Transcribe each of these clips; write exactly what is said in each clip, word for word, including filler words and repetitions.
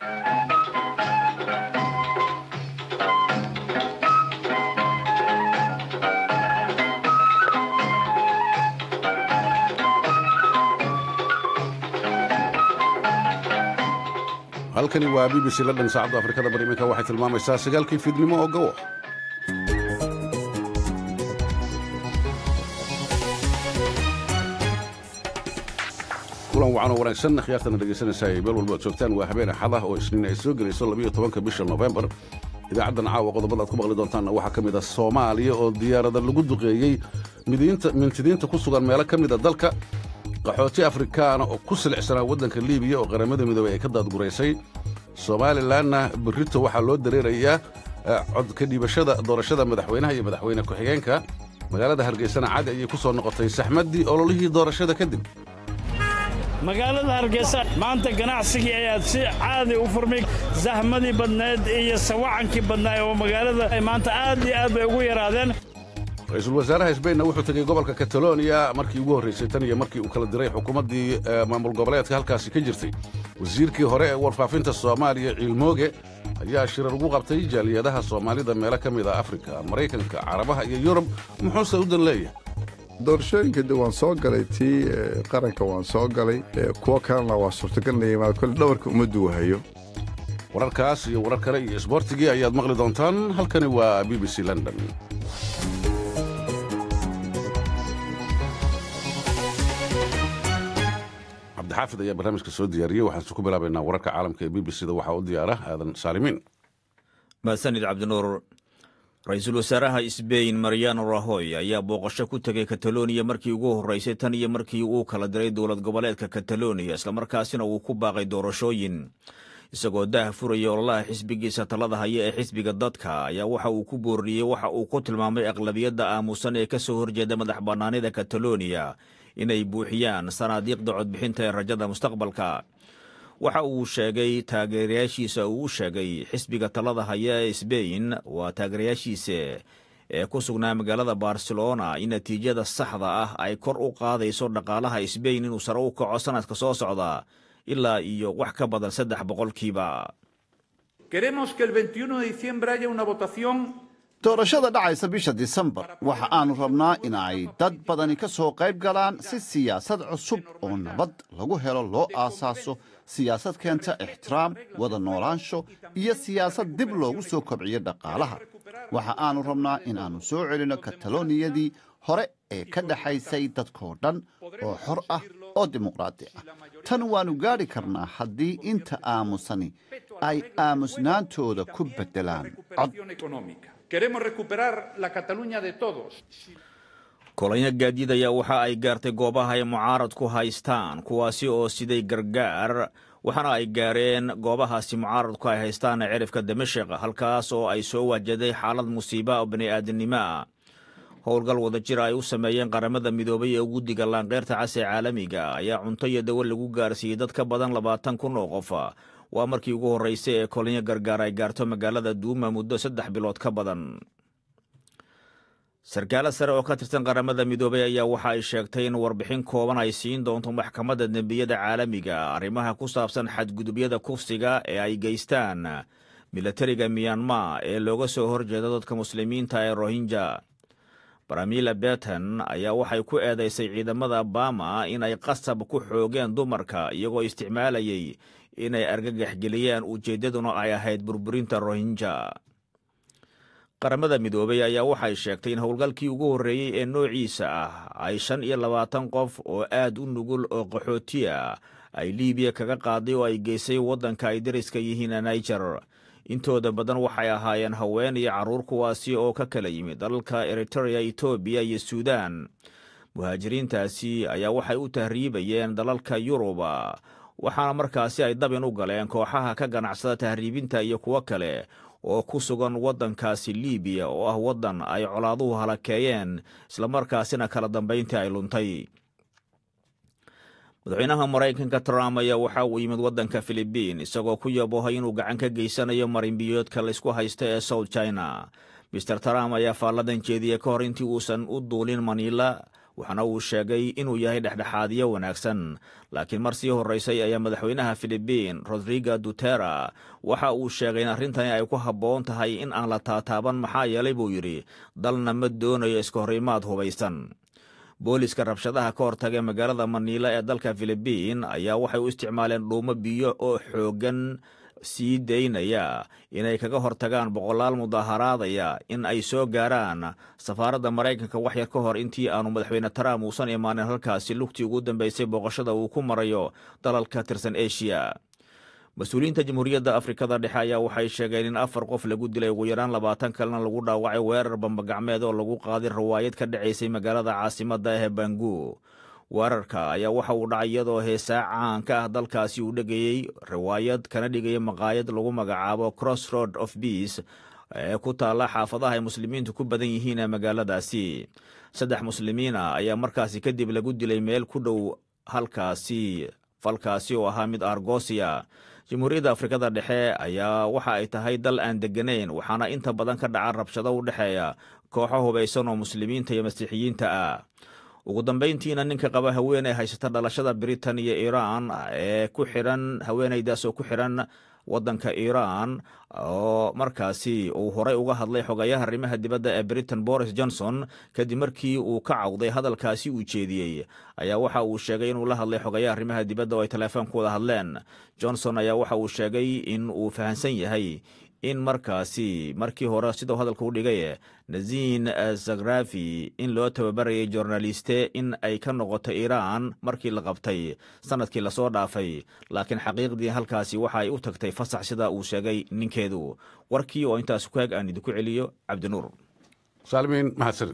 halkani waa B B C London saacadda Afrikada bari iminka waxay tilmaamaysaa sagaalkii fiidnimo oo gowo kulan wacan oo wanaagsan khiyaartana dhegaysanaysaa meel walba aad joogtaan waa habeen axad ah oo isniin ay soo gelayso labiyo tobanka bisha November idaacaddan caawa qodobada aad ku maqli doontaanna waxaa ka mid ah Soomaaliya oo diyaarada lagu duqeeyey midiinta mintidiinta ku sugan meelo ka mid ah dalka qaxooti Afrikaan oo ku silcsanaa waddanka Liibiya oo qaramada midoobay ay ka daadguraysay Somalilandna berrito waxaa loo dareerayaa cod ka dhiibashada doorashada madaxweynaha iyo madaxweyne ku-xigeenka magaalada Hargeysana caadi ayay ku soo noqotay saxmadii ololihii doorashada kadib magaalada Hargeysa maanta ganacsigii ayaa si caadi u furmay zahmadii badneed iyo sawacankii badnaa oo magaalada ay maanta aad iyo aad bay ugu yaraadeen ra'iisul wasaaraha Spain wuxuu tagay gobolka Catalonia markii ugu horeysay tan iyo markii uu kala diray xukuumaddii maamul goboleedka halkaasi ka jirtay wasiirkii hore ee warfaafinta Soomaaliya Cilmooge ayaa shirar ugu qabtay jaaliyadaha Soomaalida meelo ka mid ah Afrika Mareykanka Carabaha iyo Yurub muxuuse u dan leeyahay doorashooyinka waan soo galay tii qaranka waan soo galay kuwa kalena waa suurtagalnay ma kul dhawarka umadu wahayo wararkaas iyo warar kale iyo isboortigii ayaad maqli doontaan halkani waa B B C London عبدالحافظ ayaa barnaamijka soo diyaariyay waxaan ku bilaabaynaa wararka caalamka ee B B C-da waxa uu diyaara aadan Saalimiin maasanid Cabdinuur ra'iisul wasaaraha Spain Mariano Rajoy ayaa booqasho ku tagay Catalonia markii ugu horeysay tan iyo markii uu kala diray dowlad goboleedka Catalonia isla markaasina uu ku baaqay doorashooyin isagoo dah furay ololaha xisbigiisa talada haya ee xisbiga dadka ayaa waxa uu ku booriyay waxa uu ku tilmaamay aqlabiyadda aamusan ee ka soo horjeeda madax bannaanida Catalonia inay buuxiyaan sanaadiiqda codbixinta ee rajada mustaqbalka waxa uu sheegay taageerayaashiisa uu sheegay xisbiga talada haya ee Spain waa taageerayaashiisa ee ku sugnaa magaalada Barcelona in natiijada saxda ah ay kor u qaadayso dhaqaalaha Spain inuu sare u kaco sanadka soo socda ilaa iyo wax ka badan saddex boqolkiiba queremos que el veintiuno de diciembre haya una votación doorashada dhacaysa bisha December waxa aanu rabnaa in ay dad badani ka soo qayb galaan si siyaasad cusub oo nabad lagu helo loo aasaaso siyaasad keenta ixtiraam wada noolaansho iyo siyaasad dib loogu soo kobciyo dhaqaalaha waxa aanu rabnaa in aanu soo celino Kataloniyadii hore ee ka dhaxaysay dadkoo dhan oo xor ah oo dimuqraadi ah tan waanu gaari karnaa haddii inta aamusani ay aamusnaantooda ku bedelaan cod queremos recuperar la Cataluña de todos kolanya gaadiid ayaa waxa ay gaartay goobaha ay mucaaradku haystaan kuwaasi oo siday gargaar waxaana ay gaareen goobahaasi mucaaradku ay haystaan cirifka Dimashq halkaas oo ay soo wajahday xaalad musiibo oo bini'aadanimo howlgal wada jir ay u sameeyeen qaramada midoobay ee guddiga laanqeyrta cas ee caalamiga ayaa cunto iyo dawo lagu gaarsiiyey dad ka badan labaatan kun oo qof waa markii ugu horeysay ee kolanya gargaar ay gaarto magaalada Duuma muddo saddex bilood ka badan sarkaal sare oo ka tirsan qaramada midoobay ayaa waxa ay sheegtay in warbixin kooban ay siin doonto maxkamadda dambiyada caalamiga arrimaha ku saabsan xadgudubyada kufsiga ee ay geystaan militariga Myanmar ee looga soo horjeedo dadka muslimiinta ee Rohingya Pramila Patten ayaa waxay ku eedeysay ciidamada Burma in ay qasab ku xoogeen dumarka iyagoo isticmaalayay inay argagax geliyaan ujeedaduna ay ahayd burburinta Rohingya qaramada midoobay ayaa waxay sheegtay in howlgalkii ugu horeeyay ee noociisa ah ay shan iyo labaatan qof oo aad u nugul oo qaxooti ah ay Liibiya kaga qaaday oo ay geysay waddanka ay dariska yihiin Niger intooda badan waxay ahaayeen haween iyo carruur kuwaasi oo ka kala yimid dalalka Eritrea, Ethiopia iyo Suudaan muhaajiriintaasi ayaa waxay u tahriibayeen dalalka Yuruba waxaana markaasi ay dabin u galeen kooxaha ka ganacsada tahriibinta iyo kuwa kale oo ku sugan waddankaasi Liibiya oo ah waddan ay colaaduhu halakeeyeen isla markaasina kala dambeyntii ay luntay madaxweynaha Mareykanka Trump ayaa waxa uu yimid waddanka Philippines isagoo ku yaboohay inuu gacan ka geysanayo marinbiyoodka la isku haysta ee South China Mister Trump ayaa faalladan jeediyay ka hor intii uusan u duulin Manila waxaana uu sheegay inuu yahay dhexdhexaadiyo wanaagsan. laakiin mar sii horraysay ayaa madaxweynaha filibiin rodrigo dutera waxa uu sheegay in arrintani ay ku habboon tahay in aan la taataaban maxaa yeelay buu yidhi dalna ma doonayo iska horimaad hubaysan. booliska rabshadaha ka hortagay magaalada maniila ee dalka filibiin ayaa waxay u isticmaaleen dhuumo biyo oo xooggan sii daynaya inay kaga hortagaan boqolaal mudaharaadaya in ay soo gaaraan safaaradda maraykanka wax yar ka hor intii aanu madaxweyne trump uusan imaanin halkaasi lugtii ugu dambaysay booqashada uu ku marayo dalal ka tirsan eshiya. mas-uuliyiinta jamhuuriyadda afrikada dhexe ayaa waxay sheegeen in afar qof lagu dilay ugu yaraan labaatan kalena lagu dhaawacay weerar bambagacmeed oo lagu qaaday rawaayad ka dhacaysay magaalada caasimadda ee bangu. weerarka ayaa waxa uu dhacay iyadoo heesaa caanka ah dalkaasi uu dhegayey riwaayad kana dhigaya maqaayad lagu magacaabo crossroad of peace ee ku taalla xaafadaha ay muslimiintu ku badan yihiin ee magaaladaasi. saddex muslimiin ah ayaa markaasi kadib lagu dilay meel ku dhow halkaasi, falkaasi oo ahaa mid argosiya. jamhuuriyadda afrikada dhexe ayaa waxa ay tahay dal aan degganayn, waxaana inta badan ka dhaca rabshado u dhexeeya kooxo hubaysan oo muslimiinta iyo masiixiyiinta ah. ugu dambayntiina ninka qaba haweeney haysata dhalashada britain iyo iiraan ee ku xiran haweeneydaas oo ku xiran waddanka iiraan oo markaasi uu horay uga hadlay xogayaha arrimaha dibadda ee britain boris johnson kadib markii uu ka cawday hadalkaasi uu jeediyey ayaa waxa uu sheegay inuu la hadlay xogayaha arrimaha dibadda oo ay teleefon ku wada hadleen. johnson ayaa waxa uu sheegay in uu fahamsan yahay in markaasi markii hore siduu hadalka u dhigay naziin zagrafi in loo tababarayay journaliste in ay ka noqoto iiraan markii la qabtay sanadkii lasoo dhaafay, laakiin xaqiiqdii halkaasi waxa ay u tagtay fasax sida uu sheegay ninkeedu. warkii oo intaas ku eg aan idinku celiyo cabdinuur. saalimiin mahadsanid.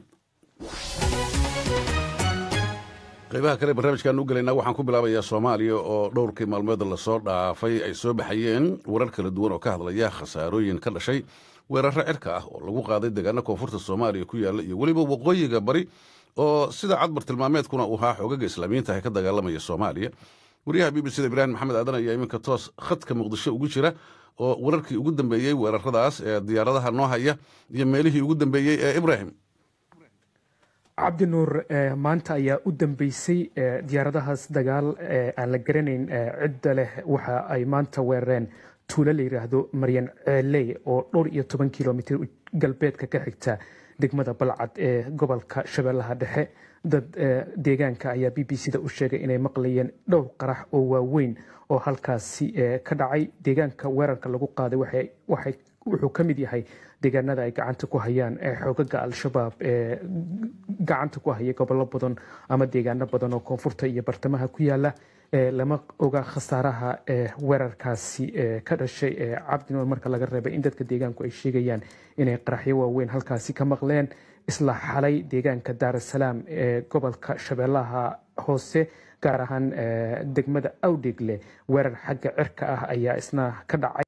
qaybaha kale barnaamijkaan u gelaynaa waxaan ku bilaabayaa soomaaliya oo dhowrkii maalmood lasoo dhaafay ay soo baxayeen warar kala duwan oo ka hadlaya khasaarooyin ka dhashay weerarro cirka ah oo lagu qaaday deegaano koonfurta soomaaliya ku yaalla iyo weliba waqooyiga bari oo sida cadbar tilmaameedkuna uu ahaa xoogaga islaamiyiinta ee ka dagaalamaya soomaaliya. wariyaha b b c da ibraahim maxamed aadan ayaa iminka toos khadka muqdisho ugu jira oo wararkii ugu dambeeyey weerarradaas ee diyaaradaha noo haya iyo meelihii ugu dambeeyey ee ibraahim. cabdinuur, maanta ayaa u dambeysay diyaaradahaas dagaal aan la garanayn cidda leh waxa ay maanta weerareen tuulo la yidhaahdo maryan ceeley oo dhowr iyo toban kilomitir galbeedka ka xigta degmada balcad ee gobolka shabeellaha dhexe. dad deegaanka ayaa b b c da u sheegay inay maqlayeen dhowr qarax oo waaweyn oo halkaasi ka dhacay. deegaanka weerarka lagu qaaday wuxuu ka mid yahay deegaanada ay gacanta ku hayaan xoogaga al-shabaab ee gacanta ku haya gobollo badan ama deegaano badan oo koonfurta iyo bartamaha ku yaala. lama oga khasaaraha weerarkaasi ka dhashay cabdinuur marka laga reebay in dadka deegaanku ay sheegayaan inay qaraxyo waaweyn halkaasi ka maqleen. isla xalay deegaanka daarasalaam ee gobolka shabeellaha hoose gaar ahaan degmada awdhegle weerar xagga cirka ah ayaa isna ka dhacay.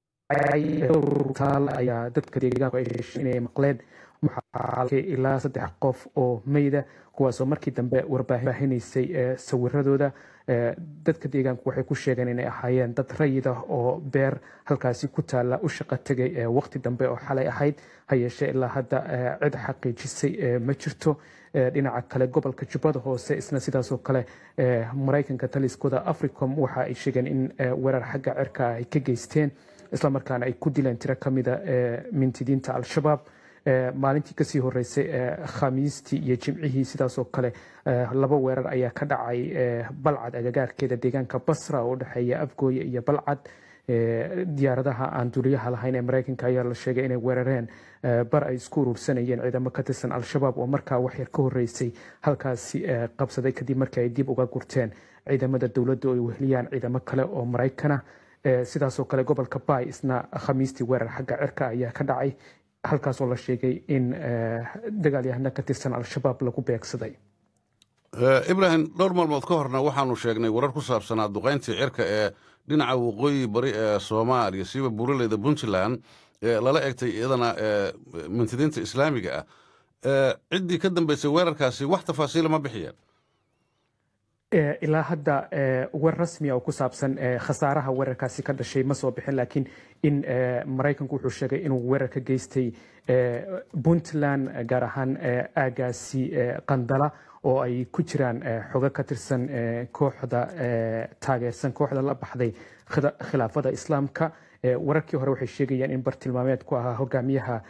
ayaa dadka deegaanku ay heshay inay maqleen maxaalkay ilaa saddex qof oo meyda kuwaasoo markii dambe warbaahineysay sawiradooda. dadka deegaanku waxay ku sheegeen inay ahaayeen dad rayid ah oo beer halkaasi ku taalla u shaqo tegay waqti dambe oo xalay ahayd. ha yeeshee ilaa hadda cid xaqiijisay ma jirto. dhinaca kale gobolka jubbada hoose isna sidaasoo kale maraykanka taliskooda africom waxa ay sheegeen in weerar xagga cirka ay ka geysteen islamarkaana ay ku dileen tiro ka mida mintidiinta al-shabaab. maalintii kasii horeysay khamiistii iyo jimcihii sidaasoo kale laba weerar ayaa ka dhacay balcad agagaarkeeda deegaanka basra oo udhexeeya afgooye iyo balcad. diyaaradaha aan duuliyaha lahayn ee maraykanka ayaa la sheegay inay weerareen bar ay isku urursanayeen ciidamo ka tirsan al-shabaab oo markaa waxyar ka horeysay halkaasi qabsaday kadib markii ay dib uga gurteen ciidamada dowladda oo ay weheliyaan ciidamo kale oo maraykana. sidaasoo kale gobolka baay isna khamiistii weerar xagga cirka ayaa ka dhacay halkaasoo la sheegay in dagaalyahano ka tirsan al-shabaab lagu beegsaday. ibraahim, dhowr maalmood ka horna waxaanu sheegnay warar ku saabsanaa duqayntii cirka ee dhinaca waqooyi bari ee soomaaliya siiba buuraleyda puntland ee lala egtay iyadana mintidiinta islaamiga ah. ciddii ka dambeysay weerarkaasi wax tafaasiila ma bixiyeen? ilaa hadda war rasmi oo ku saabsan khasaaraha weerarkaasi ka dhashay ma soo bixin laakiin in maraykanku wuxuu sheegay inuu weerar ka geystay puntland gaar ahaan aagaasi qandala oo ay ku jiraan xogo ka tirsan kooxda taageersan kooxda la baxday khilaafada islaamka wararkii hore waxay sheegayaan in bartilmaameed ku ahaa hogaamiyaha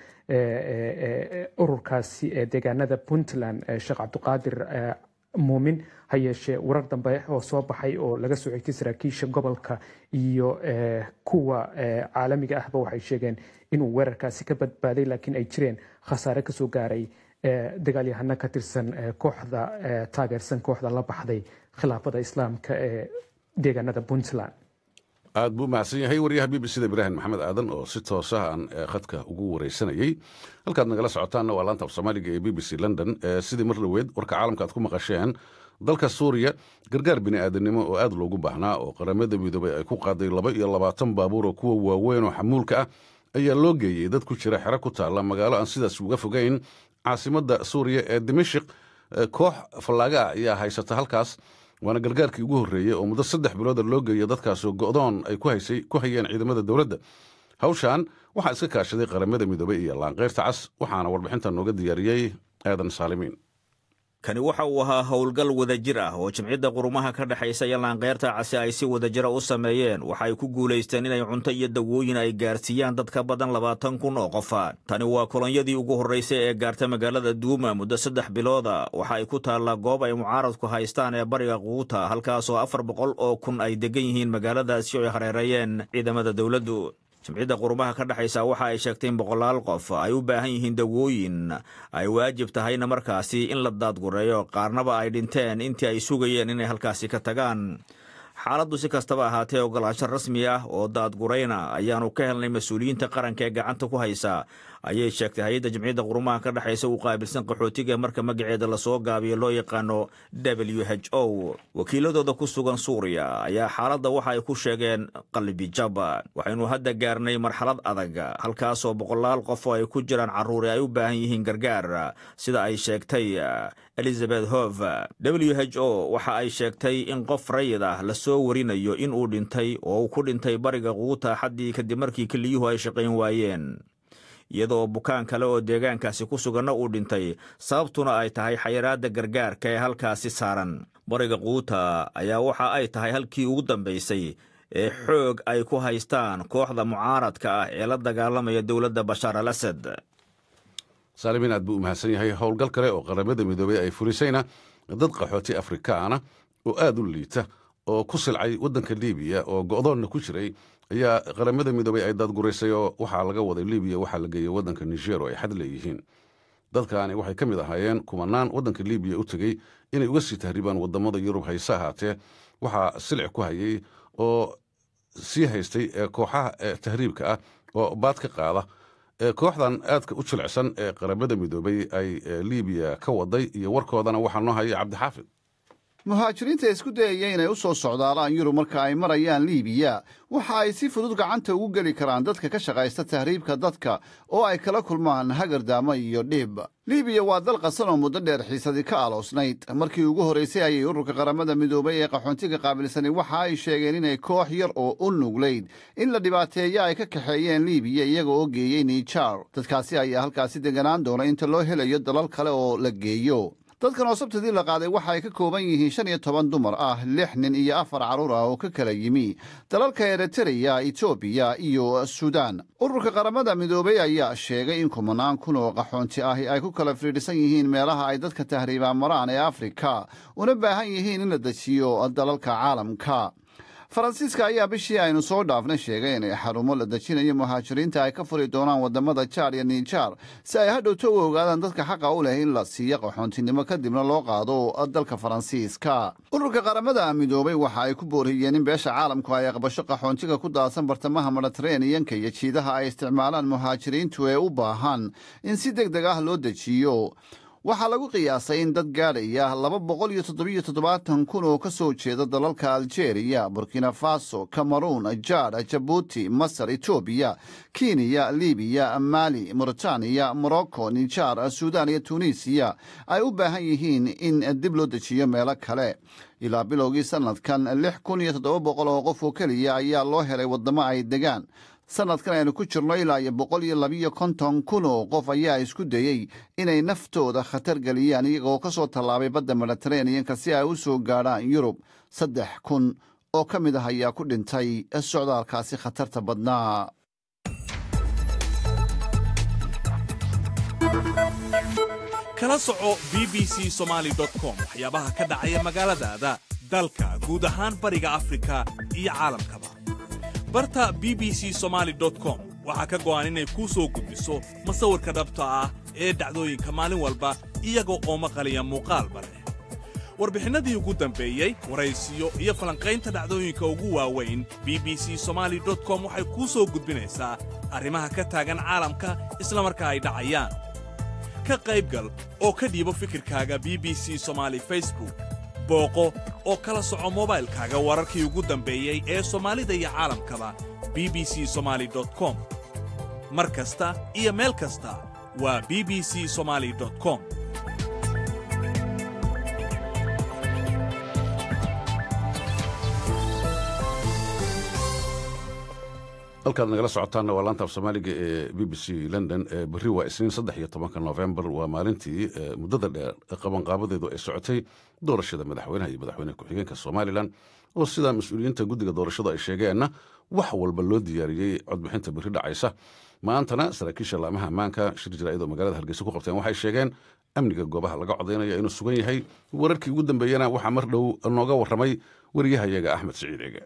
ururkaasi ee deegaanada puntland sheekh cabdiqaadir muumin ha yeeshee warar dambe oo soo baxay oo laga soo xigtay saraakiisha gobolka iyo kuwa caalamiga ahba waxay sheegeen inuu weerarkaasi ka badbaaday laakiin ay jireen khasaare ka soo gaaray dagaalyahano ka tirsan kooxda taageersan kooxda la baxday khilaafada islaamka ee deegaanada puntland aad buu mahadsan yahay waryaha b b c da ibraahim maxamed aadan oo si toosa aan khadka ugu wareysanayay halkaad nagala socotaanna waa laanta af soomaaliga ee b b c london sidii mar laweed warka caalamka aad ku maqasheen dalka suuriya gargaar bini'aadanimo oo aad loogu baahnaa oo qaramada midoobay ay ku qaaday laba iyo labaatan baabuur oo kuwa waaweyn oo xamuulka ah ayaa loo geeyey dad ku jira xero ku taalla magaalo aan sidaas uga fogayn caasimadda suuriya ee dimashik koox fallaaga ah ayaa haysata halkaas waana gargaarkii ugu horreeyey oo muddo saddex bilooda loo geeyo dadkaasoo go'doon ay ku haysay ku hayeen ciidamada dowladda hawshan waxaa iska kaashaday qaramada midoobay iyo laanqeyrta cas waxaana warbixintan nooga diyaariyey aadan saalimiin kani waxa uu ahaa howlgal wadajir ah oo jimcidda qurumaha ka dhexaysa iyo laanqeyrta casi ay si wadajira u sameeyeen waxa ay ku guulaysteen inay cunto iyo dawooyin ay gaarsiiyaan dad ka badan labaatan kun oo qofa tani waa kolonyadii ugu horraysay ee gaarta magaalada duuma muddo saddex bilooda waxa ay ku taallaa goob ay mucaaradku haystaan ee bariga quuta halkaasoo afar boqol oo kun ay degan yihiin magaaladaasi oo ay hareereeyeen ciidamada dowladdu jimcidda qurumaha ka dhexaysa waxa ay sheegtay in boqolaal qof ay u baahan yihiin dawooyin ay waajib tahayna markaasi in la daadgureeyo qaarnaba ay dhinteen intii ay sugayeen inay halkaasi ka tagaan xaaladdu si kastaba ahaatee ogolaansho rasmi ah oo daadgurayna ayaanu ka helnay mas-uuliyiinta qaranka ee gacanta ku haysa ayay sheegtay hay-adda jimciyadda qurumaha ka dhexaysa u qaabilsan qaxootiga marka magaceeda lasoo gaabiyo loo yaqaano w h o wakiiladooda ku sugan suuriya ayaa xaaladda waxa ay ku sheegeen qalbijab waxaynu hadda gaarnay marxalad adag halkaasoo boqolaal qof oo ay ku jiraan carruuri ay u baahan yihiin gargaar sida ay sheegtay elizabeth hov w h o waxa ay sheegtay in qof rayid ah lasoo warinayo in uu dhintay oo uu ku dhintay bariga quuta xaddii kadib markii keliyuhu ay shaqayn waayeen iyadoo bukaan kale oo deegaankaasi ku suganna uu dhintay sababtuna ay tahay xayiraadda gargaarka ee halkaasi saaran bariga quuta ayaa waxa ay tahay halkii ugu dambaysay ee xoog ay ku haystaan kooxda mucaaradka ah ee la dagaalamaya dowladda bashaar al asad saalimiin aad buu u mahadsan yahay howlgal kale oo qaramada midoobey ay fulisayna dad qaxooti afrikaana oo aad u liita oo ku silcay waddanka liibiya oo go'doonna ku jiray ayaa qaramada midoobey ay daadguraysay oo waxaa laga waday liibiya waxaa la geeyey waddanka niger oo ay xad leeyihiin dadkaani waxay ka mid ahaayeen kumanaan waddanka liibiya u tegey inay uga sii tahriibaan waddamada yurub hayse ahaatee waxaa silic ku hayay oo sii haystay kooxaha tahriibka ah oo baad ka qaada kooxdan aadka u jilicsan ee qaramada midoobey ay liibiya ka waday iyo warkoodana waxaa noo haya cabdixaafid muhaajiriinta isku dayaya inay u soo socdaalaan yurub marka ay marayaan liibiya waxa ay si fudud gacanta ugu geli karaan dadka ka shaqaysta tahriibka dadka oo ay kala kulmaan hagardaamo iyo dhib liibiya waa dal qasan oo muddo dheer xiisadii ka aloosnayd markii ugu horraysay ayay ururka qaramada midoobay ee qaxoontiga qaabilsani waxa ay sheegeen inay koox yar oo u nuglayd in la dhibaateeyo ay ka kaxeeyeen liibiya iyaga oo geeyey nijar dadkaasi ayaa halkaasi deganaan doona inta loo helayo dalal kale oo la geeyo dadkan oo sabtidii la qaaday waxa ay ka kooban yihiin shan iyo toban dumar ah lix nin iyo afar carruur ah oo ka kala yimi dalalka eritreya etoobiya iyo suudaan ururka qaramada midoobey ayaa sheegay in kumanaan kun oo qaxoonti ahi ay ku kala fiidhisan yihiin meelaha ay dadka tahriibaan maraan ee afrika una baahan yihiin in la dejiyo dalalka caalamka faransiiska ayaa bishii aynu soo dhaafnay sheegay inay xarumo la dejinayo muhaajiriinta ay ka furi doonaan waddamada jaar iyo nijar si ay hadhowto u ogaadaan dadka xaqa u leh in la siiyo qaxoontinimo kadibna loo qaado dalka faransiiska ururka qaramada midoobey waxa ay ku booriyeen in beesha caalamku ay aqbasho qaxoontiga ku daadsan bartamaha mediteraneanka iyo jiidaha ay isticmaalaan muhaajiriintu ee u baahan in si deg deg ah loo dejiyo waxaa lagu qiyaasay in dad gaadhaya laba boqol iyo toddobiyo toddobaatan kun oo ka soo jeeda dalalka aljeeriya, burkina faso, cameroon, jaad, jabuuti, masar, etoobiya, kenya, libiya, mali, mauritaniya, morocco, nijar, suudaan iyo tunisiya ay u baahan yihiin in dib loo dejiyo meelo kale. ilaa bilowgii sanadkan lix kun iyo toddoba boqol oo qof oo keliya ayaa loo helay waddamo ay degaan. sanadkan aynu ku jirno ilaa iyo boqol iyo labiyo konton kun oo qof ayaa isku dayey inay naftooda khatar geliyaan iyagoo ka soo tallaabay badda mediteraneanka si ay u soo gaadhaan yurub. saddex kun oo ka mid ah ayaa ku dhintay socdaalkaasi khatarta badnaa. kala soco b b c somali dot com waxyaabaha ka dhacaya magaaladaada, dalka, guud ahaan bariga afrika iyo caalamkaba. barta b b c somali dot com waxaa ka go'an inay kuu soo gudbiso masawirka dhabta ah ee dhacdooyinka maalin walba iyaga oo maqaliya muuqaalba leh. warbixinnadii ugu dambeeyey, waraysiyo iyo falanqaynta dhacdooyinka ugu waaweyn, b b c somali dot com waxay kuu soo gudbinaysaa arrimaha ka taagan caalamka isla markaa ay dhacayaan. ka qaybgal oo ka dhiibo fikirkaaga b b c Somali Facebook. booqo oo kala soco moobaylkaaga wararkii ugu dambeeyey ee Soomaalida iyo caalamkaba b b c somali dot com. mar kasta iyo meel kasta waa b b c somali dot com. halkaad nagala socotaana waa laanta af Soomaaliga ee B B C London. berri waa isniin saddex iyo tobanka November, waa maalintii muddada dheer qabanqaabadeedu ay socotay doorashada madaxweynaha iyo madaxweyne ku-xigeenka Somaliland, oo sida mas'uuliyiinta guddiga doorashada ay sheegeenna wax walba loo diyaariyey codbixinta berri dhacaysa. maantana saraakiisha laamaha ammaanka shir jaraa'id oo magaalada Hargeysa ku qabteen waxay sheegeen amniga goobaha laga codeynaya inuu sugan yahay. wararkii ugu dambeeyana waxaa mar dhow nooga warramay wariyahayaga Axmed Siciid Ege.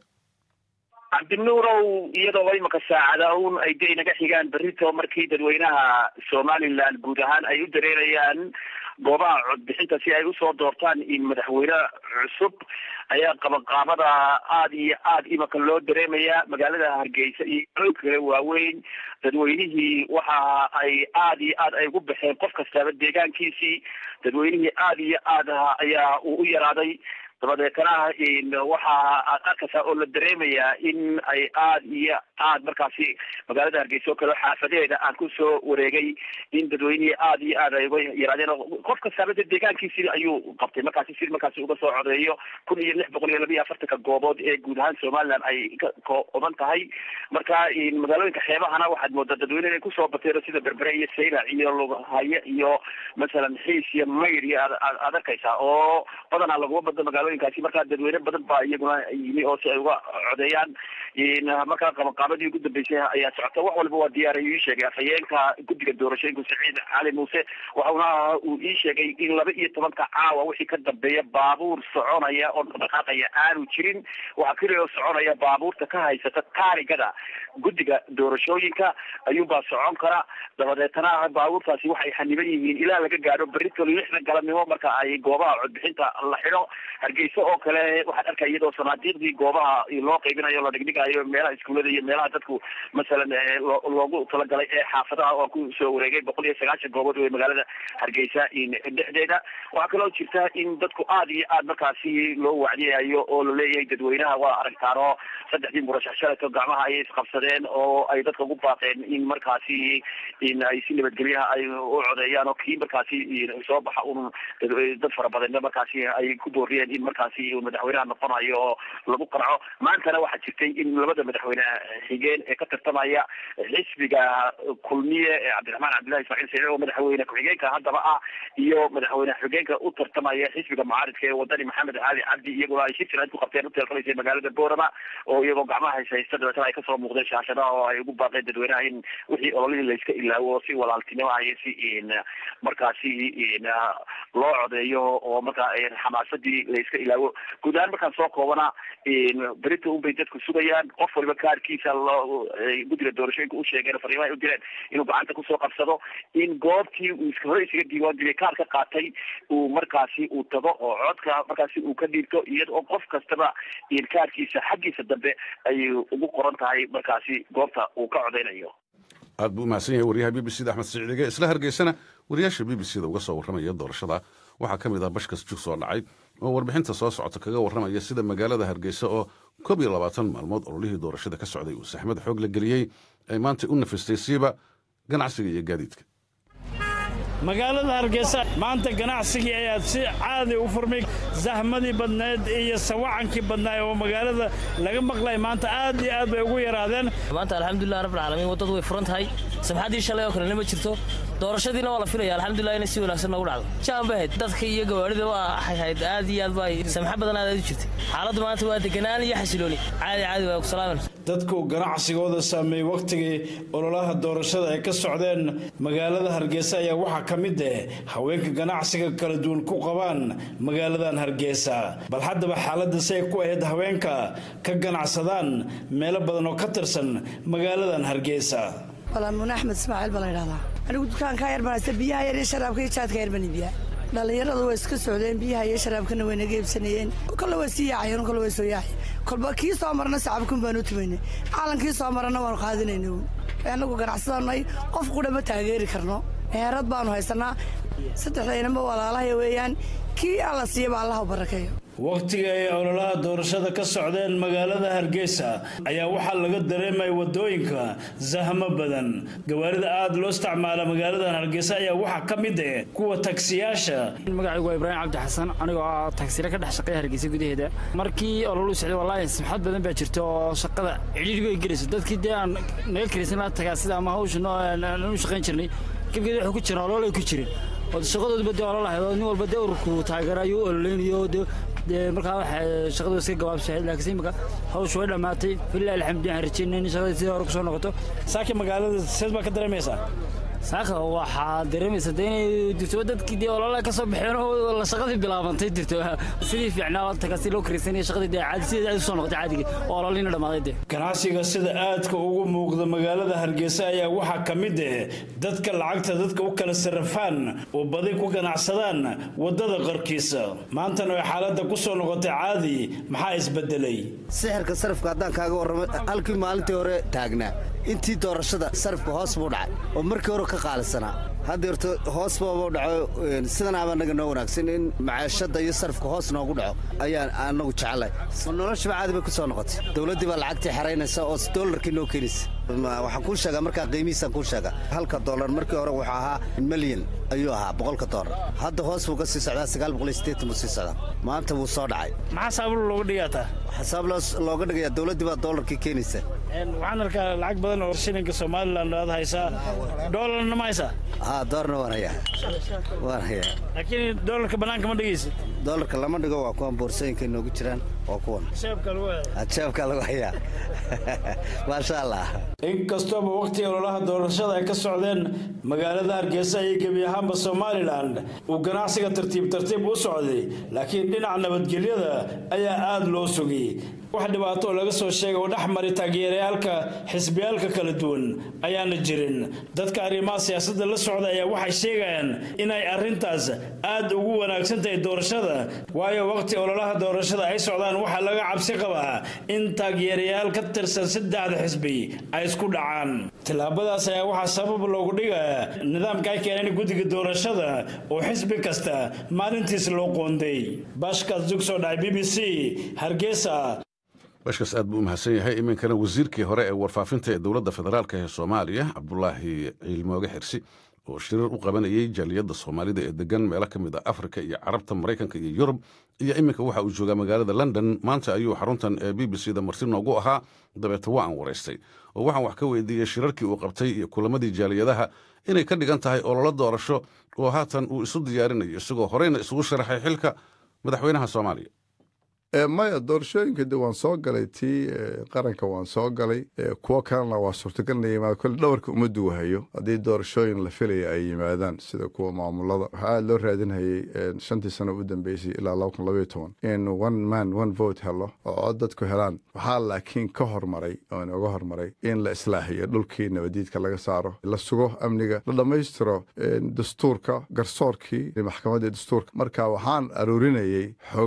cabdinuurow, iyadoo imaka saacada uun ay de inaga xigaan berrito markii dadweynaha Somaliland guud ahaan ay u dareerayaan goobaha codbixinta si ay usoo doortaan in madaxweyne cusub, ayaa qabanqaabada aad iyo aad imaka loo dareemaya magaalada Hargeysa iyo kale waaweyn. dadweynihii waxa ay aad iyo aad ay ugu baxeen qof kastaba deegaankiisii. dadweynihii aad iyo aad ayaa uu u yaraaday. dabadeetana waxa aad arkaysaa oo la dareemayaa in ay aad iyo aad markaasi magaalada Hargeysa oo kale xaafadeeda aan ku soo wareegay in dadweynihii aad iyo aad ay uga yaraadeen. qof kastaba deegaankiisii ayuu qabtay markaasi si markaasi uga soo codeeyo kun iyo lix boqol iyo laba iyo afartanka goobood ee guud ahaan Somaliland ay ka kooban tahay. marka magaalooyinka xeebahana waxaad moodaa dadweyne inay kusoo bateen sida Berbere iyo Sayla iyo Lughaya iyo masalan Xiis iyo Mayr iyo aad arkaysaa oo badanaa laguma badno magaalooyinkaasi. markaa dadweyne badan baa iyaguna yimi oo si ay uga codeeyaan. markaa qabanqaabadii ugu dambeysay ayaa socota. wax walba waa diyaar ayuu ii sheegay afhayeenka guddiga doorashooyinka Saciid Cali Muuse. waxauna uu ii sheegay in laba iyo tobanka caawa wixii ka dambeeya baabuur soconaya oo dhaqaaqaya aanu jirin. waxaa keliya oo soconaya baabuurta ka haysata taarigada guddiga doorashooyinka ayuunbaa socon kara. dabadeetana baabuurtaasi waxay xaniban yihiin ilaa laga gaadho berrito lixda galabnimo marka ay goobaha codbixinta la xidho. Hargeysa oo kale waxaad arkay iyadoo sanaadiiqdii goobaha loo qaybinayo la dhigdhigayo meelaha iskuulada iyo meelaha dadku masalan loogu talagalay ee xaafadaha oo ku soo wareegay boqol iyo sagaashan goobood ee magaalada Hargeysa dhexdeeda. waxaa kaloo jirta in dadku aad iyo aad markaasi loo wacdiyayo oo la leeyahay dadweynaha waa aragtaano saddexdii murashax shalay gacmaha ay isqabsadeen oo ay dadka ugu baaqeen in markaasi in ay si nabadgelyaha ay u codeeyaan oo kii markaasi soo baxa un dad fara badan markaasi ay ku dooriyeen in markaasi madaxweynaha noqonayo oo lagu qarco. maantana waxaa jirtay in labada madaxweyne xigeen ee ka tartamaya xisbiga kulmiye ee Cabdiraxmaan Cabdullaahi Ismaaciil Siciid oo madaxweyne ku-xigeenka haddaba ah iyo madaxweyne xigeenka u tartamaya xisbiga mucaaridka ee wadani Maxamed Ali Cabdi, iyaguna ay shir ku qabteen hotel Khaliis magaalada Boorama oo iyagoo gacmaha haysta dadka ay ka soo muuqdeen shaashadaha oo ay ugu baaqeen dadweynaha in wixii ololihii la iska ilaawo si walaaltinimo ah iyo si in markaasi in loo codeeyo oo markaa xamaasadii la iska ilaawo. guud ahaan markaan soo koobana berrito unbay dadku sugayaan. qof waliba kaarkiisa loo guddiga doorashooyinka u sheegeen fariimaha ay u direen inuu gacanta kusoo qabsado, in goobtii uu iska hore isaga diiwaan geliyay kaar ka qaatay uu markaasi uu tago oo codka markaasi uu ka dhiibto, iyada oo qof kastaba in kaarkiisa xaggiisa dambe ay ugu qoran tahay markaasi goobta uu ka codeynayo. aad buu u mahadsan yahay wariyaha b b c da axmed siciidige isla hargeysana wariyaasha b b c da uga soo warramaya doorashada waxaa ka mid ah bashkas jug soo dhacay oo warbixinta soo socota kaga warramaya sida magaalada hargeysa oo koob iyo labaatan maalmood ololihii doorashada ka socday uu saxmad xoog la geliyey ay maanta u nafistay siiba ganacsiga iyo gaadiidka magaalada hargeysa maanta ganacsigii ayaa si caadi u furmay zahmadii badneed iyo sawacankii badnaay oo magaalada laga maqlay maanta aad iyo aad bay ugu yaraadeen maanta alxamdulilah rabbil caalamiin wadadu way furan tahay samxadii shalay oo kale ma jirto doorashadiina waa la filaya alxamdulilah inay si wanaagsan noogu dhacdo jaambaheed dadka iyo gawaarida waa hayd aad iyo aad bay samxa badan aad u jirtay xaaladdu maanta waa deganaan iyo xasilooni caadi caadi waa ku salaaman dadku ganacsigooda saameeyay waqtigii ololaha doorashada ay ka socdeen magaalada hargeysa ayaa waxa ka mid ah haweenka ganacsiga kala duwan ku qabaan magaaladan hargeysa bal haddaba xaaladda say ku ahayd haweenka ka ganacsadaan meelo badan oo ka tirsan magaaladan hargeysa walaamuun axmed ismaaciil baa la yidhahdaa anigu dukaankaa yar banaysa biyaha yar iyo sharaabka iyo jaadka yar bani biyaa dhallinyaradu way iska socdeen biyaha iyo sharaabkana way naga iibsanayeen kolle way sii yaacayeen kolle way soo yaacay kolba kii soo marna sacabkun baanu tumaynay caalankii soo marana waanu qaadinayna annagu ganacsadanay qof qudha ma taageeri karno heerad baanu haysanaa saddexdaynaba walaalahaya weeyaan kii alla siiyaba allaha u barakeeyo waqtiga ay ololaha doorashada ka socdeen magaalada hargeysa ayaa waxaa laga dareemay wadooyinka zahmo badan gawaarida aad loo isticmaala magaaladan hargeysa ayaa waxaa ka mid ah kuwa taksiyaasha magacaygu waa ibraahim cabdi xasan anigoo ah taksire ka dhex shaqeeya hargeysa gudaheeda markii ololu socday wallaahi samxad badan baa jirta oo shaqada cidhiidhigu ay gelayso dadkii dee aan naga karaysan la tagaa sida ama hawsha noo shaqayn jirnay gebgeeda wuxuu ku jira olol ay ku jireen oo shaqadoodba dee ololahayd oo nin walba dee ururku taageerayo u ololeynayo dee markaa waxa shaqadu iska gabaabsahayd laakiin imika hawshu way dhammaatay billahi alxamdu waxaan rajaynaa in shaqada sidii hore ku soo noqoto saaki magaalada seed baa ka dareemaysaa saaka waxaa dareemaysa dee inay jirto dadkii dee ololaha ka soo baxeen oo la shaqadii bilaabantay jirto sidii fiicnaa taga si loo karaysanaya shaqadii dee caadi sidii caadi soo noqotay caadigii oo ololiina dhammaaday dee ganacsiga sida aadka ugu muuqda magaalada hargeysa ayaa waxaa ka mid ah dadka lacagta dadka u kala sarrafaan oo badi ku ganacsadaan waddada qarkiisa maantana way xaaladda ku soo noqotay caadi maxaa isbedelay sixirka sarafka haddaan kaaga warramay halkii maalintii hore taagnaa intii doorashada sarafka hoos buu dhacay oo markii hore ka qaalisanaa hadda horta hoos booba dhaco sidan aba naga noo wanaagsan in macaashada iyo sarafka hoos noogu dhaco ayaan anagu jeclay noloshaba caadi bay ku soo noqotay dowladdii baa lacagtii xaraynaysa oo doolarkii noo keenaysa waxaan kuu sheegaa markaa qiimihiisaan kuu sheegaa halka doolar markii hore wuxuu ahaa milyan ayuu ahaa boqolka doolar hadda hoos buu ka sii socdaa sagaal boqol iyo siddeetan buu sii socdaa maanta wuu soo dhacay maxaa saabul looga dhigataa xasaab looga dhigayaa dowladdii baa doolarkii keenaysa waxaan arkaa lacag badan oo shilinka somaliland aad haysaa doolarna ma haysaa haa doorna waan hayaa waan hayaa laakiin doolarka bannaanka ma dhigaysid doolarka lama dhigo waa kuwan boorsooyinka noogu jiraan waa kuwan jeebka lagu hayaa jeebka lagu hayaa maasha allah inkastooba waqtiga ololaha doorashada ay ka socdeen magaalada hargeysa iyo gebi ahaanba somaliland uu ganacsiga tartiib tartiib u socday laakiin dhinaca nabadgelyada ayaa aad loo sugay wax dhibaato oo laga soo sheegay oo dhex mari taageerayaalka xisbiyaalka kala duwan ayaana jirin dadka arrimaha siyaasadda la socda ayaa waxay sheegayaan inay arrintaas aad ugu wanaagsan tahay doorashada waayo waqti ololaha doorashada ay socdaan waxaa laga cabsi qabaa in taageerayaal ka tirsan saddexda xisbi ay isku dhacaan tillaabadaas ayaa waxaa sabab loogu dhigayaa nidaamka ay keeneen guddiga doorashada oo xisbi kasta maalintiis loo qoonday bashkas jug soo dhacay b b c hargeysa bashkas aad buu u mahadsan yahay iminkana wasiirkii hore ee warfaafinta ee dowladda federaalka ee soomaaliya cabdulaahi ciilmooge xirsi oo shirir u qabanayay jaaliyadda soomaalida ee degan meelo ka mid ah afrika iyo carabta maraykanka iyo yurub iyo iminka waxa uu joogaa magaalada london maanta ayuu xaruntan ee b b c da marti noogu ahaa dabeeta waa aan waraystay oo waxaan wax ka weydiiyey shirarkii uu qabtay iyo kulamadii jaaliyadaha inay ka dhigan tahay ololo doorasho oo haatan uu isu diyaarinayo isagoo horeyna isugu sharaxay xilka madaxweynaha soomaaliya maya doorashooyinka de waan soo galay tii qaranka waan soo galay kuwo kalena waa suurtagalna yimaado kole dhawarka ummaddu wahayo haddii doorashooyin la filaya ay yimaadaan sida kuwa maamulada waxaa aada loo raadinhayay shantii sano u dambeysay ilaa laba kun labaiyo toban in one man one vote helo oo cod dadku helaan waxaa laakiin ka hormaray oo inooga hormaray in la islaaxiyo dhulkii nabadiidka laga saaro la sugo amniga la dhammaystiro dastuurka garsoorkii maxkamaddii dastuurka marka waxaan aruurinayay xogo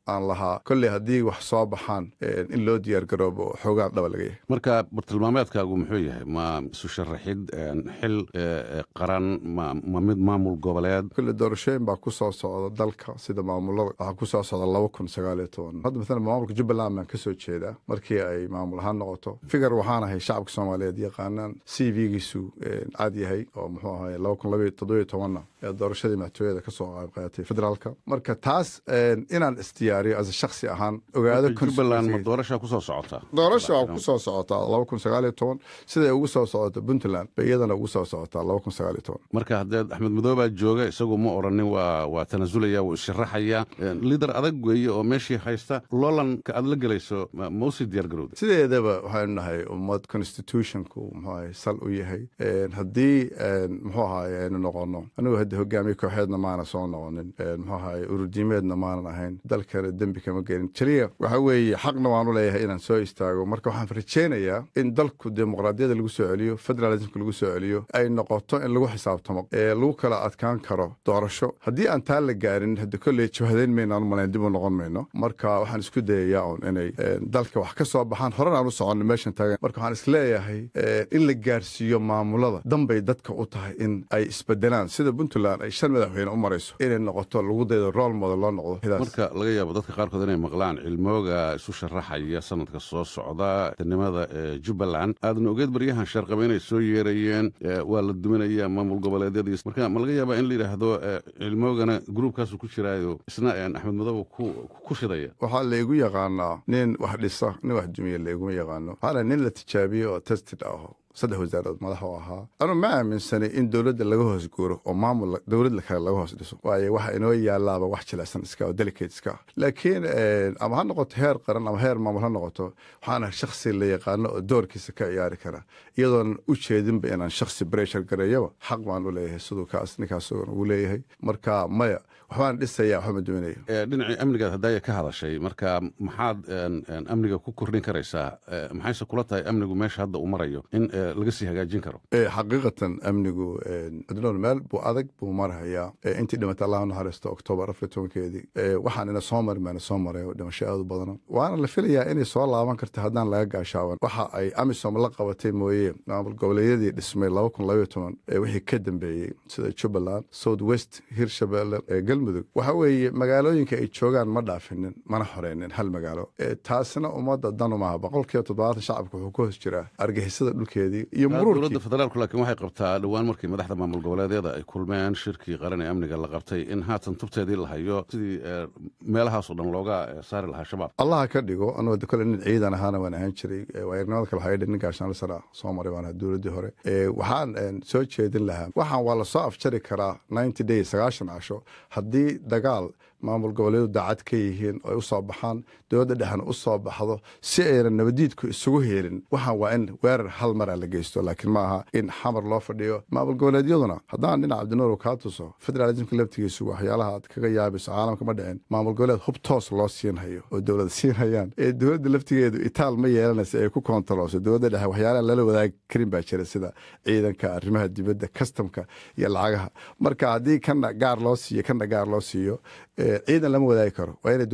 aan lahaa kolley haddii wax soo baxaan in loo diyaar garoobo xoogaa dhaba laga yahay marka bartilmaameedkaagu muxuu yahay ma isu sharaxid xil qaran ma mid maamul goboleed kolley doorashooyin baa ku soo socda dalka sida maamulada waxaa ku soo socda laba kun sagaal iyo toban hadda maalan maamulka jubbaland baan ka soo jeedaa markii ay maamul ahaan noqoto figar waxaan ahay shacabka soomaaliyeed yaqaanaan c v-giisu cad yahay oo muxuu ahay laba kun labaiyo toddobiyo tobanna ee doorashadii madaxtooyada ka soo qayb qaadatay federaalka marka taas inaan isdiyaariyo as shaksi ahaan ogaado jubbaland ma doorasha ku soo socotaa doorasha waa ku soo socotaa laba kun sagaal iyo toban siday ugu soo socoto puntland bay iyadana ugu soo socotaa laba kun sagaal iyo toban marka haddee axmed madoobaa jooga isagu ma oranin waa waa tanasulaya wuu isharaxaya lider adag weeye oo meeshii haysta loolanka aad la gelayso ma usii diyaar garowday sideedaba waxaynu nahay ummad constitutionku muxuu ahay sal u yahay haddii muxuu ahaay aynu noqono anigu hadda hogaamiye kooxeedna maana soo noqonin muxuu ahaay ururdiimeedna maanan ahayn dalkana dembi kama gelin jaliya waxa weeye xaqna waanu leeyahay inaan soo istaago marka waxaan rajeynayaa in dalku dimuqraadiyada lagu soo celiyo federalismka lagu soo celiyo ay noqoto in lagu xisaabtamo ee lagu kala adkaan karo doorasho haddii aan taa la gaarin hadda kolley jabhadeyn maynaan u malayn dib u noqon mayno marka waxaan isku dayayaa un inay dalka wax ka soo baxaan horena aan u soconno meeshan taagan marka waxaan isleeyahay in la gaarsiiyo maamulada danbay dadka u tahay in ay isbedelaan sida puntland ay shan madaxweyne u marayso inay noqoto lagu daydo rool model loo noqdo marka laga yaabo dadka qaarkood inay maqlaan cilmooga isu sharaxaya sanadka soo socda tanimada jubbaland aadna ogeed baryahan sharqaba inay soo yeerayeen waa la duminaya maamul goboleedyadiis marka ma laga yaabaa in la yidhaahdo cilmoogana gruubkaasu ku jiraayo isna axmed madow ku shidaya waxaa laygu yaqaanaa nin wax dhisa nin wax dumiya layguma yaqaano waxaana nin la tijaabiyo oo tested aho saddex wasaarood madax u ahaa anu ma aaminsanay in dowladda laga hoos guuro oo maamul dowlad kale laga hoos dhiso waayo waxa inoo yaalaaba wax jilicsan iska oo delicate iska laakiin ama ha noqoto heer qaran ama heer maamul ha noqoto waxaana shakhsi la yaqaano oo doorkiisa ka ciyaari kara iyadoon u jeedinba inaan shakhsi breshar gareeyaba xaq baan u leeyahay siduu kaas ninkaas ugu leeyahay marka maya waxbaan dhisaya waxba ma duminayo dhinacii amnigaad haddaaya ka hadashay marka maxaad amniga ku kordhin karaysaa maxayse kula tahay amnigu meesha hadda uu marayo in laga sii hagaajin karo xaqiiqatan amnigu adnool meel buu adag buu marhayaa intii dhimatay allah naxariisto oktoobar afar tobankeedii waxaan ina soo marin baana soo maray dhimasho aad u badana waana la filayaa inay soo laaban karta haddaan laga gaashaaban waxa ay amisom la qabatay mooye maamul goboleedyadii dhismay laba kun labaiyo toban wixii ka dambeeyey sida jubbaland south west hirshabelle galmudug waxa weeye magaalooyinka ay joogaan ma dhaafinin mana horeynin hal magaalo taasina ummadda danu maaha boqolkiiba toddobaatan shacabka wuxuu ka hoos jiraa argixisada dhulkeedii dowladda federaalku laakiin waxay qabtaa dhowaan markii madaxda maamul goboleedyada ay kulmeen shirkii qaran ee amniga la qabtay in haatan tubteedii la hayo sidii meelahaasoo dhan looga saari lahaa shabaab allaha ka dhigo anuu kole nin ciidan ahaana waan ahaan jiray waayagnimada kale waxaa nin gaashaanle sana soo maray waan ahaa dowladdii hore waxaan soo jeedin lahaa waxaan waa la soo afjari karaa ninety days sagaashan casho haddii dagaal maamul goboleedu daacad ka yihiin oo ay u soo baxaan dowladda dhexna u soo baxdo si aynan nabadiidku isugu heelin waxaan waa in weerar hal mara la geysto laakiin ma aha in xamar loo fadhiyo maamul goboleedyaduna haddaan dhinac cabdinuur kaa tuso federalismka laftigiisu waxyaalaha aad kaga yaabiso caalamka ma dhicin maamul goboleed hub toos loo siin hayo oo dowlada siin hayaan ee dowladda laftigeedu itaal ma yeelanaysa ay ku koontarolso dowladda dhexe waxyaalaha lala wadaagi karin baa jira sida ciidanka arrimaha dibadda kastamka iyo lacagaha marka haddii kana gaar loo siiyo kana gaar loo siiyo ciidan lama wadaagi karo waa inay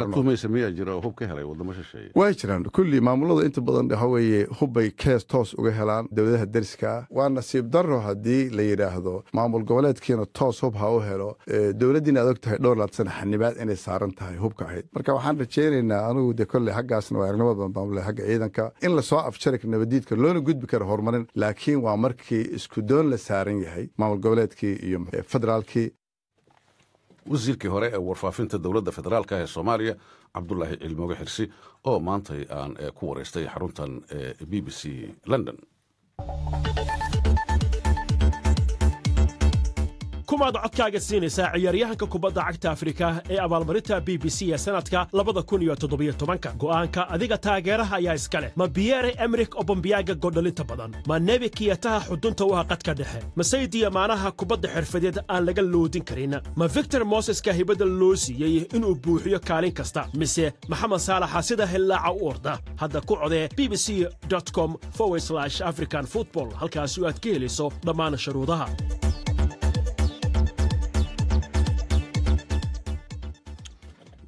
dowladaway jiraan kulli maamulada inta badan waxa weeye hubbay kees toos uga helaan dowladaha deriska waa nasiib daro haddii la yidhaahdo maamul goboleedkiina toos hub ha u helo dowladdiina aad og tahay dhowr laad sana xanibaad inay saaran tahay hubka ahayd marka waxaan rajaynaynaa anigu de kolley xaggaasna waa aragnimo badan maamule xagga ciidanka in lasoo afjari karo nabadiidka loona gudbi karo horumarin laakiin waa markii isku doon la saaran yahay maamul goboleedkii iyo federaalkii wasiirkii hore ee warfaafinta dowladda federaalka ee soomaaliya cabdulaahi cilmooge xirsi oo maantay aan ku wareystay xaruntan b b c london kumaad codkaaga siinaysaa ciyaaryahanka kubadda cagta afrika ee abaalmarinta b b c ee sanadka labada kun iyo toddobiyo tobanka go'aanka adiga taageeraha ayaa iska leh ma biyere emrik obambiyaga godhalinta badan ma nebi kiyataha xudunta u ah qadka dhexe ma saydiya maanaha kubadda xirfadeed aan laga loodin karin ma victor moseska hibadda loo siiyey inuu buuxiyo kaalin kasta mise maxamed saalaxa sida hillaaca u orda hadda ku codee b b c com forward slash african football halkaasi aad ka helayso dhammaan shuruudaha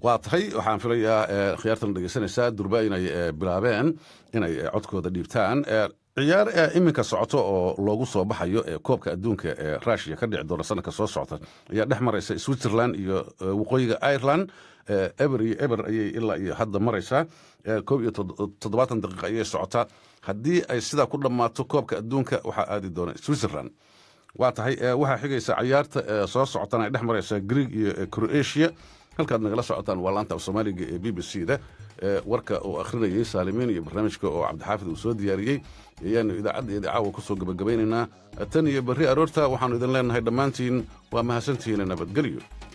waa tahay waxaan filayaa khiyaartan dhegaysanaysaa durba inay bilaabeen inay codkooda dhiibtaan ciyaar iminka socoto oo loogu soo baxayo ee koobka adduunka ee Russia ka dhici doona sanadka soo socota ayaa dhex maraysa Switzerland iyo waqooyiga Ireland eber iyo eber ayay ilaa iyo hadda maraysaa koob iyo toddobaatan daqiiqo ayay socotaa haddii ay sidaa ku dhammaato koobka adduunka waxaa aadi doona Switzerland waa tahay waxaa xigaysa ciyaarta soo socotana ay dhex maraysa Greek iyo Croatia halkaad nagala socotaan waa laanta Soomaaliga ee B B C da warka oo akhrinayay Saalimiin iyo barnaamijka oo Cabdixaafid uu soo diyaariyay ayaanu idaacadda idaacawa ku soo gabagabaynaynaa tan iyo berri aroorta waxaanu idin leenahay dhammaantiin waa mahadsantihiin nabadgelyo